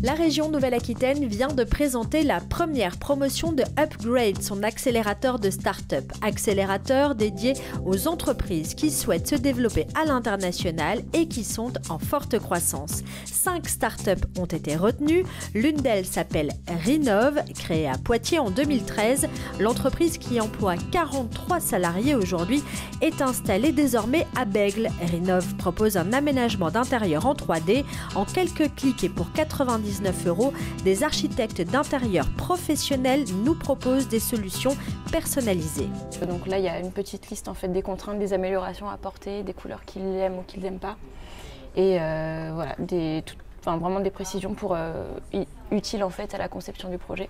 La région Nouvelle-Aquitaine vient de présenter la première promotion de Upgrade, son accélérateur de start-up. Accélérateur dédié aux entreprises qui souhaitent se développer à l'international et qui sont en forte croissance. 5 start-up ont été retenues. L'une d'elles s'appelle Rinov, créée à Poitiers en 2013. L'entreprise qui emploie 43 salariés aujourd'hui est installée désormais à Bègles. Rinov propose un aménagement d'intérieur en 3D. En quelques clics et pour 99 €, des architectes d'intérieur professionnels nous proposent des solutions personnalisées. Donc là, il y a une petite liste en fait des contraintes, des améliorations à apporter, des couleurs qu'ils aiment ou qu'ils n'aiment pas. Et voilà, vraiment des précisions pour utiles en fait à la conception du projet.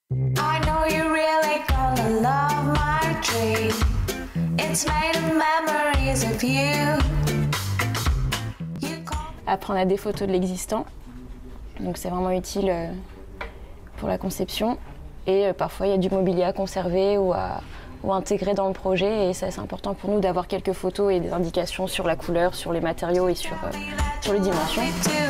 Après, on a des photos de l'existant. Donc c'est vraiment utile pour la conception. Et parfois, il y a du mobilier à conserver ou à intégrer dans le projet. Et ça, c'est important pour nous d'avoir quelques photos et des indications sur la couleur, sur les matériaux et sur les dimensions.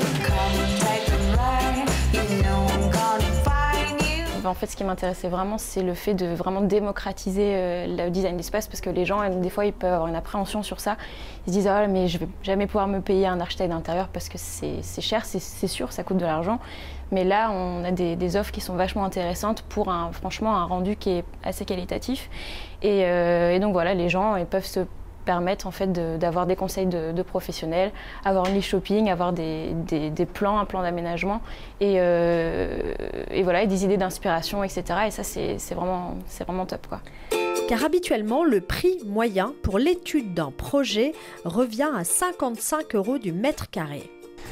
En fait, ce qui m'intéressait vraiment, c'est le fait de vraiment démocratiser le design d'espace, parce que les gens, des fois, ils peuvent avoir une appréhension sur ça. Ils se disent « Ah, mais je ne vais jamais pouvoir me payer un architecte d'intérieur parce que c'est cher, c'est sûr, ça coûte de l'argent. » Mais là, on a des offres qui sont vachement intéressantes pour franchement un rendu qui est assez qualitatif. Et donc voilà, les gens ils peuvent se permettre en fait d'avoir des conseils de professionnels, avoir une liste shopping, avoir des plans, un plan d'aménagement et voilà, et des idées d'inspiration, etc. Et ça, c'est vraiment top, quoi. Car habituellement, le prix moyen pour l'étude d'un projet revient à 55 € du mètre carré.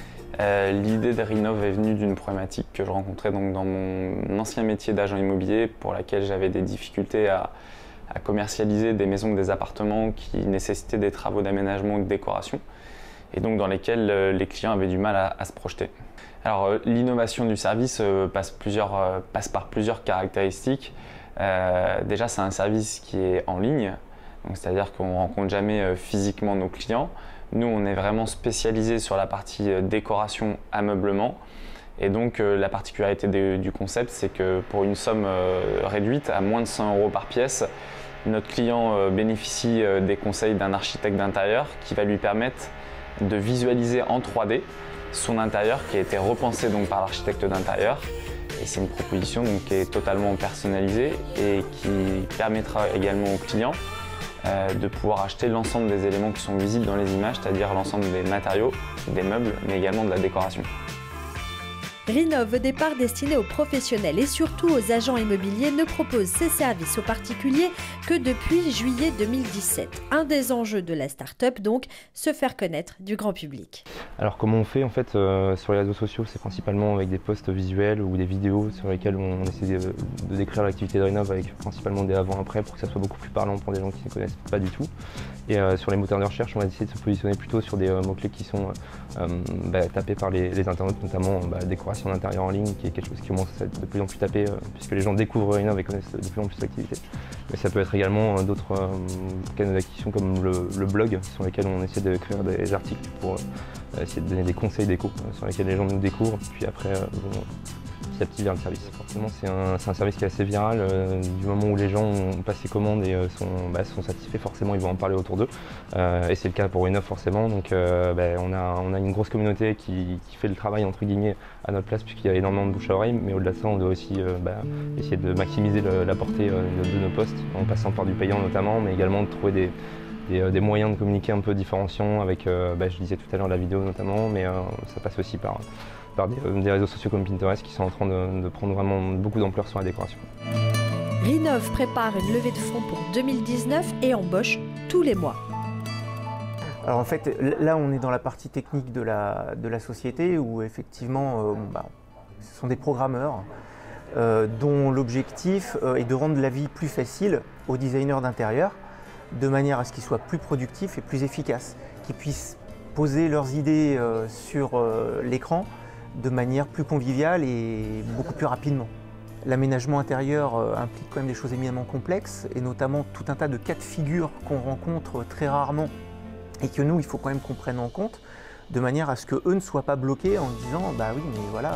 L'idée de Rinov est venue d'une problématique que je rencontrais donc dans mon ancien métier d'agent immobilier, pour laquelle j'avais des difficultés à commercialiser des maisons ou des appartements qui nécessitaient des travaux d'aménagement ou de décoration, et donc dans lesquels les clients avaient du mal à se projeter. Alors l'innovation du service passe par plusieurs caractéristiques. Déjà, c'est un service qui est en ligne, c'est-à-dire qu'on ne rencontre jamais physiquement nos clients. Nous, on est vraiment spécialisé sur la partie décoration, ameublement. Et donc la particularité du concept, c'est que pour une somme réduite, à moins de 100 € par pièce, notre client bénéficie des conseils d'un architecte d'intérieur qui va lui permettre de visualiser en 3D son intérieur qui a été repensé donc par l'architecte d'intérieur. Et c'est une proposition donc, qui est totalement personnalisée et qui permettra également au client de pouvoir acheter l'ensemble des éléments qui sont visibles dans les images, c'est-à-dire l'ensemble des matériaux, des meubles, mais également de la décoration. Rinov, au départ destiné aux professionnels et surtout aux agents immobiliers, ne propose ses services aux particuliers que depuis juillet 2017. Un des enjeux de la start-up, donc, se faire connaître du grand public. Alors comment on fait en fait sur les réseaux sociaux, c'est principalement avec des posts visuels ou des vidéos sur lesquelles on essaie de décrire l'activité de Rinov avec principalement des avant-après pour que ça soit beaucoup plus parlant pour des gens qui ne connaissent pas du tout. Et sur les moteurs de recherche, on va essayer de se positionner plutôt sur des mots-clés qui sont tapés par les internautes, notamment décoration d'intérieur en ligne, qui est quelque chose qui commence à être de plus en plus tapé puisque les gens découvrent Rinov et connaissent de plus en plus l'activité. Mais ça peut être également d'autres canaux d'acquisition comme le blog, sur lesquels on essaie d'écrire des articles pour essayer de donner des conseils déco sur lesquels les gens nous découvrent, puis après vont petit à petit vers le service. Forcément, c'est un service qui est assez viral. Du moment où les gens ont passé commande et sont satisfaits, forcément ils vont en parler autour d'eux. Et c'est le cas pour Rinov forcément. Donc on a une grosse communauté qui fait le travail entre guillemets à notre place, puisqu'il y a énormément de bouche à oreille. Mais au-delà de ça, on doit aussi essayer de maximiser la portée de nos postes, en passant par du payant notamment, mais également de trouver des moyens de communiquer un peu différenciants avec, je disais tout à l'heure, la vidéo notamment, mais ça passe aussi par des réseaux sociaux comme Pinterest qui sont en train de prendre vraiment beaucoup d'ampleur sur la décoration. Rinov prépare une levée de fonds pour 2019 et embauche tous les mois. Alors en fait, là on est dans la partie technique de la société où effectivement ce sont des programmeurs dont l'objectif est de rendre la vie plus facile aux designers d'intérieur, de manière à ce qu'ils soient plus productifs et plus efficaces, qu'ils puissent poser leurs idées sur l'écran de manière plus conviviale et beaucoup plus rapidement. L'aménagement intérieur implique quand même des choses éminemment complexes et notamment tout un tas de cas de figure qu'on rencontre très rarement et que nous, il faut quand même qu'on prenne en compte de manière à ce qu'eux ne soient pas bloqués en disant « bah oui, mais voilà,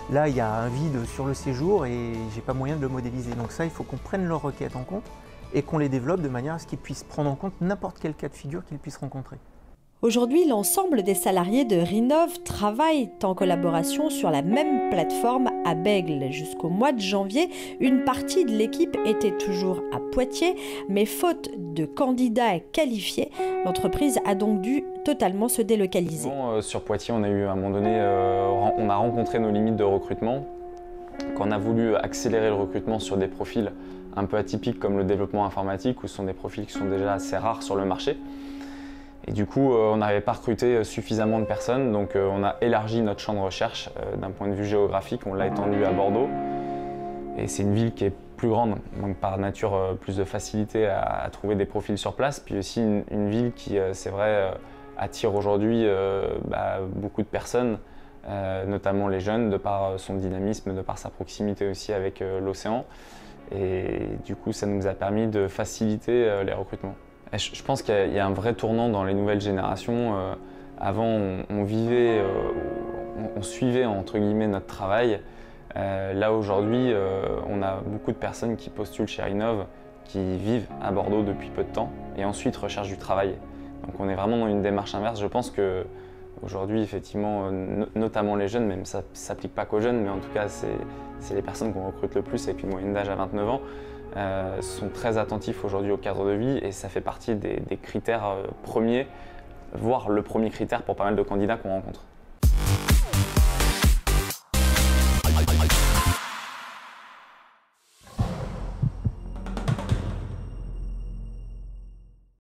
Là, il y a un vide sur le séjour et j'ai pas moyen de le modéliser. Donc ça, il faut qu'on prenne leurs requêtes en compte et qu'on les développe de manière à ce qu'ils puissent prendre en compte n'importe quel cas de figure qu'ils puissent rencontrer. Aujourd'hui, l'ensemble des salariés de Rinov travaillent en collaboration sur la même plateforme à Bègles. Jusqu'au mois de janvier, une partie de l'équipe était toujours à Poitiers, mais faute de candidats qualifiés, l'entreprise a donc dû totalement se délocaliser. Sur Poitiers, on a eu à un moment donné, on a rencontré nos limites de recrutement. Quand on a voulu accélérer le recrutement sur des profils un peu atypiques comme le développement informatique, où ce sont des profils qui sont déjà assez rares sur le marché. Et du coup, on n'arrivait pas à recruter suffisamment de personnes, donc on a élargi notre champ de recherche d'un point de vue géographique, on l'a étendu à Bordeaux. Et c'est une ville qui est plus grande, donc par nature plus de facilité à trouver des profils sur place, puis aussi une ville qui, c'est vrai, attire aujourd'hui beaucoup de personnes, notamment les jeunes, de par son dynamisme, de par sa proximité aussi avec l'océan. Et du coup, ça nous a permis de faciliter les recrutements. Je pense qu'il y a un vrai tournant dans les nouvelles générations. Avant, on vivait, on suivait entre guillemets notre travail. Là aujourd'hui, on a beaucoup de personnes qui postulent chez Rinov, qui vivent à Bordeaux depuis peu de temps et ensuite recherchent du travail. Donc on est vraiment dans une démarche inverse. Je pense qu'aujourd'hui, effectivement, notamment les jeunes, même ça ne s'applique pas qu'aux jeunes, mais en tout cas, c'est les personnes qu'on recrute le plus avec une moyenne d'âge à 29 ans. Sont très attentifs aujourd'hui au cadre de vie et ça fait partie des critères premiers, voire le premier critère pour pas mal de candidats qu'on rencontre.